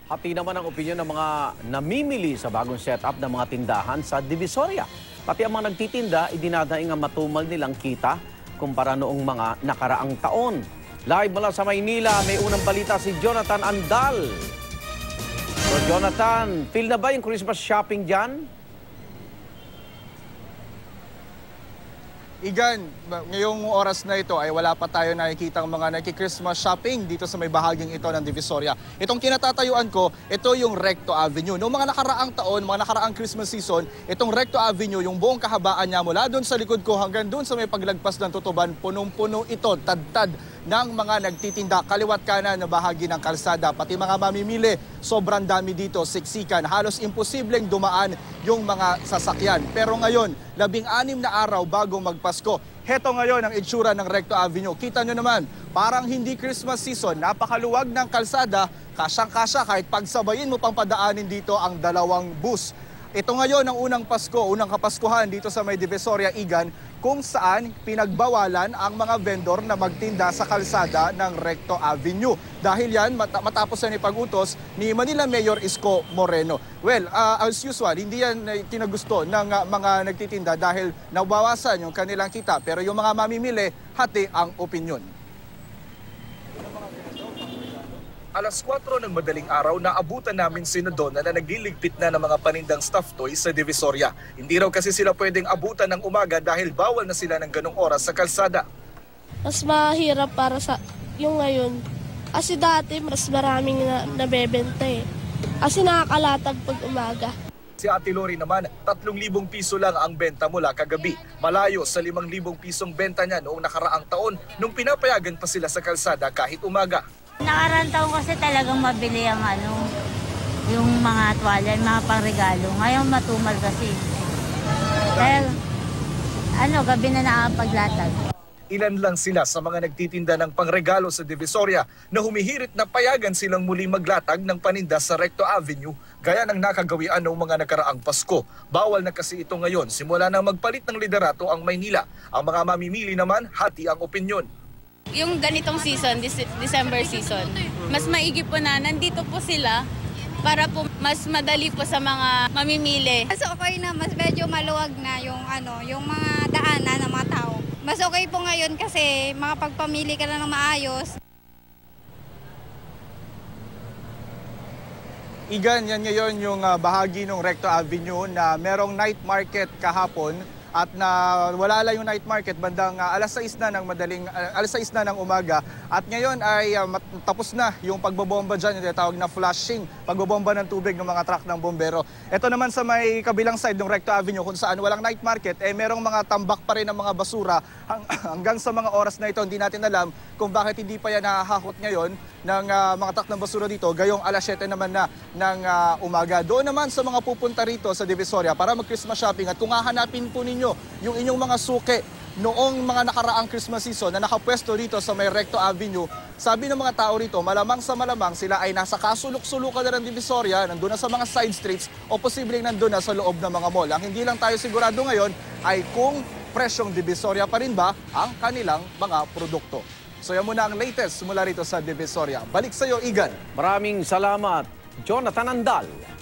Hati naman ang opinyon ng mga namimili sa bagong setup ng mga tindahan sa Divisoria. Pati ang mga nagtitinda, idinadaing ang matumal nilang kita kumpara noong mga nakaraang taon. Live mula sa Maynila, may unang balita si Jonathan Andal. So Jonathan, feel na ba yung Christmas shopping dyan? Igan, ngayong oras na ito ay wala pa tayo nakikita ang mga nagki-Christmas shopping dito sa may bahaging ito ng Divisoria. Itong kinatatayuan ko, ito yung Recto Avenue. Noong mga nakaraang taon, mga nakaraang Christmas season, itong Recto Avenue, yung buong kahabaan niya mula doon sa likod ko hanggang doon sa may paglagpas ng Tutuban, punong-puno ito, tad-tad ng mga nagtitinda, kaliwat kanan na bahagi ng kalsada. Pati mga mamimili, sobrang dami dito, siksikan. Halos imposibleng dumaan yung mga sasakyan. Pero ngayon, 16 na araw bago magpasko, heto ngayon ang itsura ng Recto Avenue. Kita nyo naman, parang hindi Christmas season, napakaluwag ng kalsada, kasyang-kasya kahit pagsabayin mo pang padaanin dito ang dalawang bus. Ito ngayon ang unang Pasko, unang Kapaskuhan dito sa may Divisoria, Igan, kung saan pinagbawalan ang mga vendor na magtinda sa kalsada ng Recto Avenue. Dahil yan, matapos yan ipag-utos ni Manila Mayor Isko Moreno. Well, as usual, hindi yan kinagusto ng mga nagtitinda dahil nabawasan yung kanilang kita. Pero yung mga mamimili, hati ang opinyon. Alas 4 ng madaling araw, naabutan namin si Donna na nagliligpit na ng mga panindang stuffed toys sa Divisoria. Hindi raw kasi sila pwedeng abutan ng umaga dahil bawal na sila ng ganong oras sa kalsada. Mas mahirap para sa yung ngayon. Kasi dati mas maraming nabebenta eh. Kasi nakakalatag pag umaga. Si Ate Lori naman, 3,000 piso lang ang benta mula kagabi. Malayo sa 5,000 pisong benta niya noong nakaraang taon nung pinapayagan pa sila sa kalsada kahit umaga. Nakaraang taon kasi talagang mabili ang yung mga tuwalya, yung mga pangregalo. Ngayon matumal kasi. Dahil gabi na nakapaglatag. Ilan lang sila sa mga nagtitinda ng pangregalo sa Divisoria na humihirit na payagan silang muli maglatag ng paninda sa Recto Avenue gaya ng nakagawian ng mga nakaraang Pasko. Bawal na kasi ito ngayon simula nang magpalit ng liderato ang Maynila. Ang mga mamimili naman, hati ang opinyon. Yung ganitong season, December season, mas maigi po na nandito po sila para po mas madali po sa mga mamimili. Mas okay na, mas medyo maluwag na yung mga daanan ng mga tao. Mas okay po ngayon kasi makapagpamili ka na ng maayos. Igan, yan ngayon yung bahagi ng Recto Avenue na merong night market kahapon. At na wala lang yung night market bandang alas 6 na ng umaga. At ngayon ay tapos na yung pagbobomba dyan, yung tinatawag na flushing, pagbobomba ng tubig ng mga truck ng bombero. Ito naman sa may kabilang side ng Recto Avenue kung saan walang night market, merong mga tambak pa rin ng mga basura. Hanggang sa mga oras na ito, hindi natin alam kung bakit hindi pa yan nahahakot ngayon ng mga truck ng basura dito. Gayong alas 7 naman na ng umaga. Doon naman sa mga pupunta rito sa Divisoria para mag-Christmas shopping at kung hahanapin po ninyo yung inyong mga suki noong mga nakaraang Christmas season na nakapwesto rito sa may Recto Avenue, sabi ng mga tao rito, malamang sa malamang sila ay nasa kasulok-sulukan na ng Divisoria, nandun na sa mga side streets o posibleng nandun na sa loob ng mga mall. Ang hindi lang tayo sigurado ngayon ay kung presyong Divisoria pa rin ba ang kanilang mga produkto. So yan muna ang latest mula rito sa Divisoria. Balik sa iyo, Igan. Maraming salamat, Jonathan Andal.